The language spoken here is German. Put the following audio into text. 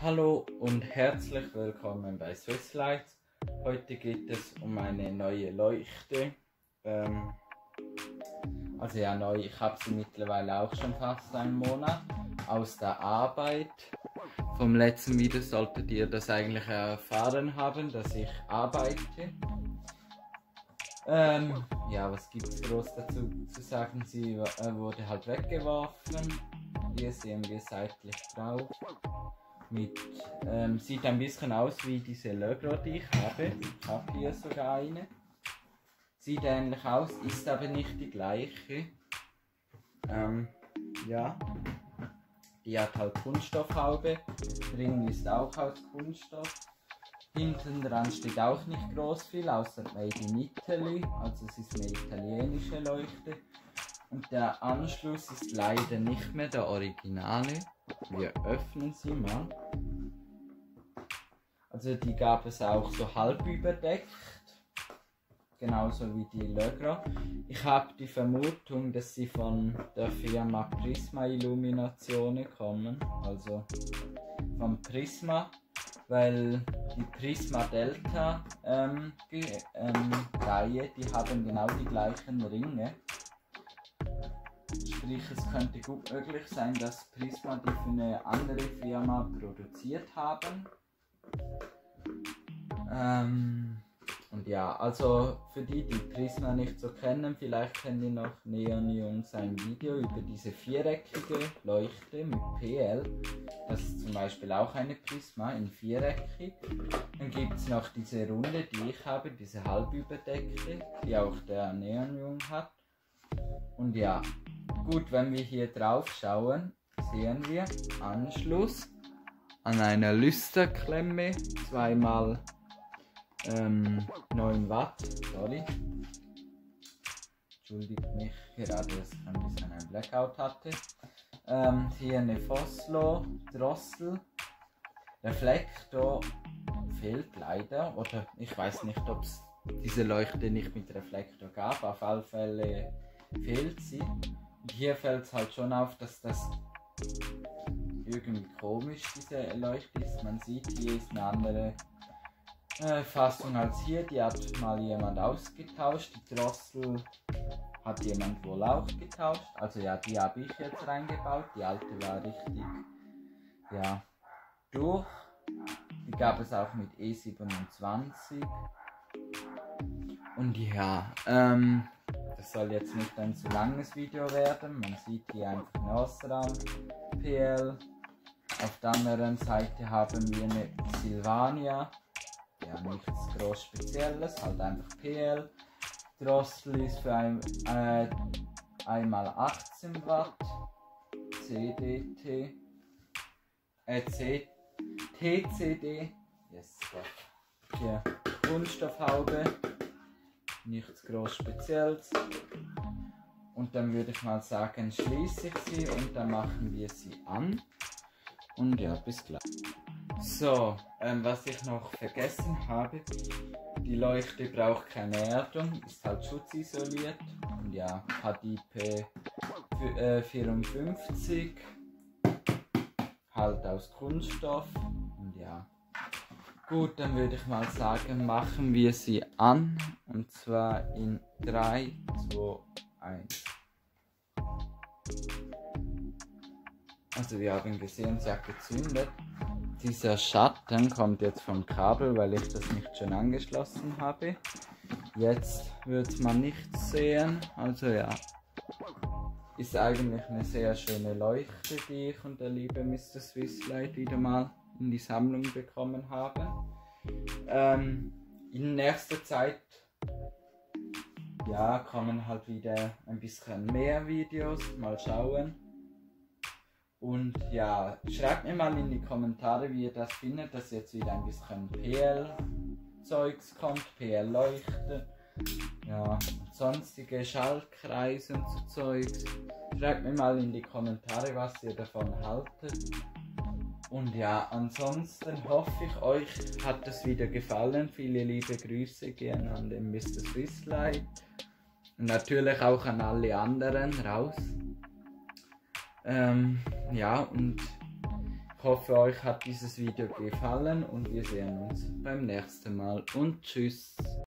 Hallo und herzlich willkommen bei Swisslights. Heute geht es um eine neue Leuchte. Neu, ich habe sie mittlerweile auch schon fast einen Monat aus der Arbeit. Vom letzten Video solltet ihr das eigentlich erfahren haben, dass ich arbeite. Was gibt es groß dazu zu sagen? Sie wurde halt weggeworfen. Hier sehen wir seitlich drauf. Sieht ein bisschen aus wie diese Lögro, die ich habe. Ich habe hier sogar eine. Sieht ähnlich aus, ist aber nicht die gleiche. Die hat halt Kunststoffhaube. Der Ring ist auch aus Kunststoff. Hinten dran steht auch nicht groß viel, außer Made in Italy. Also es ist eine italienische Leuchte. Und der Anschluss ist leider nicht mehr der originale. Wir öffnen sie mal. Also die gab es auch so halb überdeckt. Genauso wie die Lögro. Ich habe die Vermutung, dass sie von der Firma Prisma Illuminazione kommen. Also von Prisma. Weil die Prisma Delta Reihe, die haben genau die gleichen Ringe. Sprich, es könnte gut möglich sein, dass Prisma die für eine andere Firma produziert haben. Also für die Prisma nicht so kennen, vielleicht kennen die noch Neon Jungs ein Video über diese viereckige Leuchte mit PL. Das ist zum Beispiel auch eine Prisma in viereckig. Dann gibt es noch diese runde, die ich habe, diese halbüberdeckte, die auch der Neon Jung hat. Und ja, gut, wenn wir hier drauf schauen, sehen wir Anschluss an einer Lüsterklemme, 2x 9 Watt, sorry. Entschuldigt mich gerade, dass ich ein bisschen ein Blackout hatte. Hier eine Foslo Drossel. Reflektor fehlt leider, oder ich weiß nicht, ob es diese Leuchte nicht mit Reflektor gab, auf alle Fälle fehlt sie. Und hier fällt es halt schon auf, dass das irgendwie komisch, diese Leuchte ist. Man sieht, hier ist eine andere Fassung als hier, die hat mal jemand ausgetauscht. Die Drossel hat jemand wohl auch getauscht. Also ja, die habe ich jetzt reingebaut. Die alte war richtig, ja, durch. Die gab es auch mit E27. Und ja, das soll jetzt nicht ein zu langes Video werden. Man sieht hier einfach eine Osram PL. Auf der anderen Seite haben wir eine Silvania. Ja, nichts groß Spezielles, halt einfach PL. Drossel ist für einmal 18 Watt. TCD. Yes, Gott. Hier Kunststoffhaube. Nichts groß Spezielles. Und dann würde ich mal sagen, schließe ich sie und dann machen wir sie an. Und ja, bis gleich. So, was ich noch vergessen habe, die Leuchte braucht keine Erdung, ist halt schutzisoliert und ja, hat IP54, halt aus Kunststoff und ja. Gut, dann würde ich mal sagen, machen wir sie an und zwar in 3, 2, 1. Also wir haben gesehen, sie hat gezündet. Dieser Schatten kommt jetzt vom Kabel, weil ich das nicht schon angeschlossen habe. Jetzt wird man nichts sehen. Also ja, ist eigentlich eine sehr schöne Leuchte, die ich und der liebe Mr. Swisslight wieder mal in die Sammlung bekommen haben. In nächster Zeit ja, kommen halt wieder ein bisschen mehr Videos, mal schauen. Und ja, schreibt mir mal in die Kommentare, wie ihr das findet, dass jetzt wieder ein bisschen PL-Zeugs kommt, PL-Leuchten, ja, sonstige Schaltkreise und so Zeugs. Schreibt mir mal in die Kommentare, was ihr davon haltet. Und ja, ansonsten hoffe ich, euch hat das Video gefallen. Viele liebe Grüße gehen an den Mr. Swisslight. Und natürlich auch an alle anderen raus. Ja, und hoffe, euch hat dieses Video gefallen und wir sehen uns beim nächsten Mal und tschüss.